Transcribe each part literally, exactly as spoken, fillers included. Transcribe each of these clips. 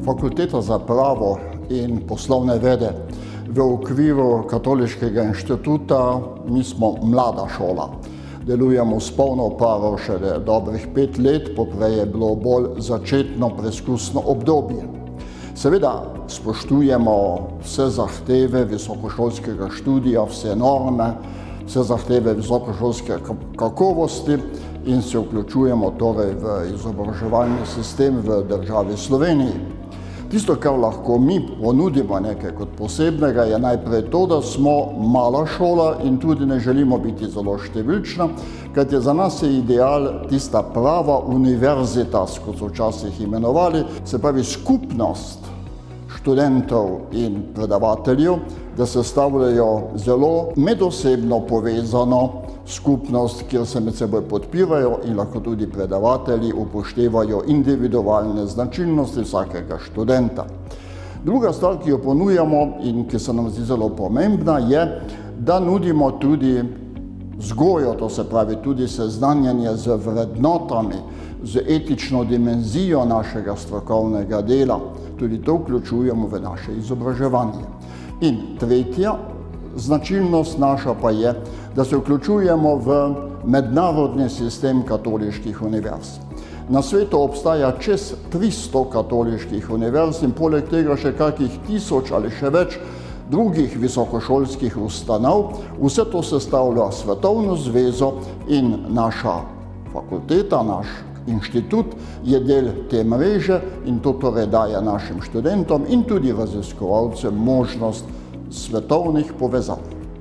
Fakulteta za pravo in poslovne vede v okviru Katoliškega inštituta, mi smo mlada šola. Delujemo s polno paro šele dobrih pet let, poprej je bilo bolj začetno preskusno obdobje. Seveda spoštujemo vse zahteve visokošolskega študija, vse norme, vse zahteve visokošolske kakovosti in se vključujemo torej v izobraževalni sistem v državi Sloveniji. Tisto, kar lahko mi ponudimo nekaj kot posebnega, je najprej to, da smo mala šola in tudi ne želimo biti zelo številčna, kajti za nas je ideal tista prava univerzita, kot so včasih imenovali, se pravi skupnost študentov in predavateljev, da sestavljajo zelo medosebno povezano skupnost, kjer se med seboj podpirajo in lahko tudi predavatelji upoštevajo individualne značilnosti vsakega študenta. Druga stvar, ki jo ponujamo in ki se nam zdi zelo pomembna, je, da nudimo tudi vzgojo, to se pravi tudi seznanjanje z vrednotami, z etično dimenzijo našega strokovnega dela. Tudi to vključujemo v naše izobraževanje. In tretja značilnost naša pa je, da se vključujemo v mednarodni sistem katoliških univerz. Na svetu obstaja čez tristo katoliških univerz in poleg tega še kakih tisoč ali še več drugih visokošolskih ustanov. Vse to sestavlja svetovno zvezo in naša fakulteta, naš inštitut je del te mreže in to torej daje našim študentom in tudi raziskovalcem možnost svetovnih povezav.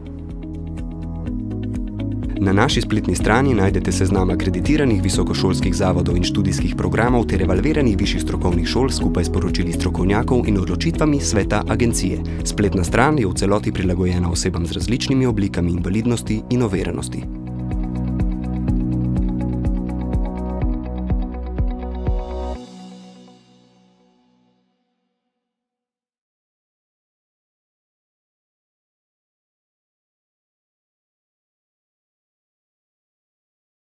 Na naši spletni strani najdete seznam akreditiranih visokošolskih zavodov in študijskih programov ter evalviranih višjih strokovnih šol skupaj s poročili strokovnjakov in odločitvami sveta agencije. Spletna stran je v celoti prilagojena osebam z različnimi oblikami invalidnosti in oviranosti.